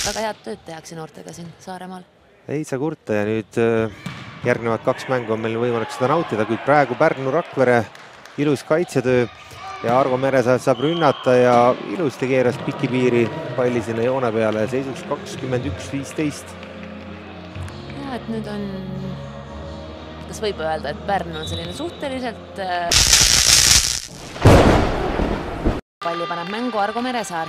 väga head tööd tehakse noortega siin Saaremaal. Ei saa kurta ja nüüd järgnevad 2 mängu on meil võimalik seda nautida, kuid praegu Pärnu Rakvere ilus kaitsetöö ja Arvo Meresaar saab rünnata ja ilusti keeras pikipiiri palli sinna joone peale ja seisuks 21-15. Ja, et nüüd on, kas võib öelda, et Pärnu on selline suhteliselt palli paneb mängu Argo Meresaar.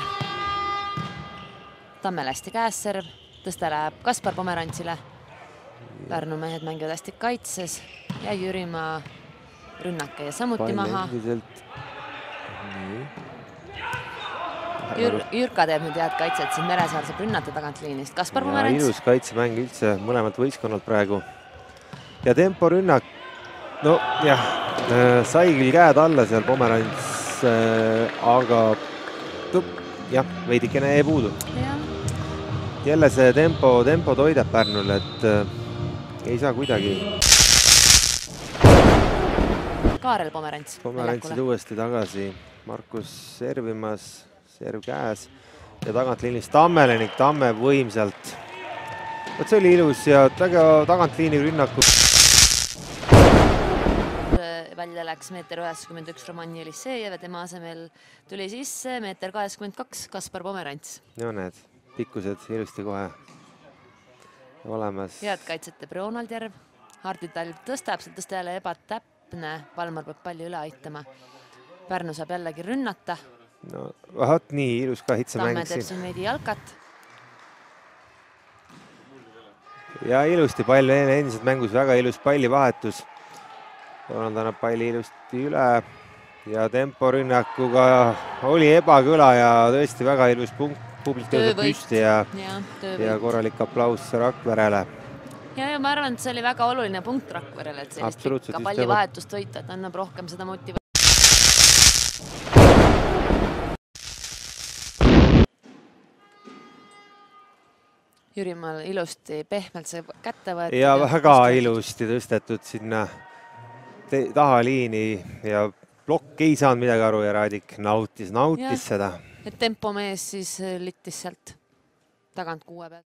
Tammel hästi käes serv, tõste läheb Kaspar Pomerantsile. Pärnu mehed mängivad hästi kaitses ja Jürimaa rünnake ja samuti maha. Jürka teeb nüüd head kaitset, siin Meresaar saab rünnata tagant liinist. Kaspar Pomerants. Ilus kaitsemäng üldse mõlemalt võistkonnalt praegu. Ja tempo rünnak, no jah, sai küll käed alla seal Pomerants, aga jah, veidikene jäi puudu. Jälle see tempo toidab Pärnul, et ei saa kuidagi. Kaarel Pomerants. Pomerantsid uuesti tagasi. Markus servimas, serv käes ja tagantliinist Tammele ning Tamme võimsalt. Võt see oli ilus ja tagantliini rünnaku. Välja läks 1,91 m Roman Jelissejev ja tema asemel tuli sisse 1,82 m Kaspar Pomerants. No need pikkused ilusti kohe olemas. Head kaitset teeb Ronald Järv. Hardi Talv tõstab, see tõsta jälle ebatäpne. Palmar peab palli üle aitama. Pärnu saab jällegi rünnata. No vaat nii ilus kahitsemäng Tamme teeb siin veidi jalkat. Ja ilusti pall endiselt mängus, väga ilus pallivahetus. Ronald annab palli ilusti üle ja temporünnakuga oli ebakõla ja tõesti väga ilus punkt. Publik tõuseb püsti ja korralik aplaus Rakverele. Ja ma arvan, et see oli väga oluline punkt Rakverele, et sellist pikka pallivahetust võita, et annab rohkem seda motivatsiooni. Jürimaal ilusti pehmelt see kätte võetud. Ja väga ilusti tõstetud sinna taha liini ja plokk ei saanud midagi aru ja Raadik nautis seda. Et tempomees siis littis sealt tagant 6 pealt.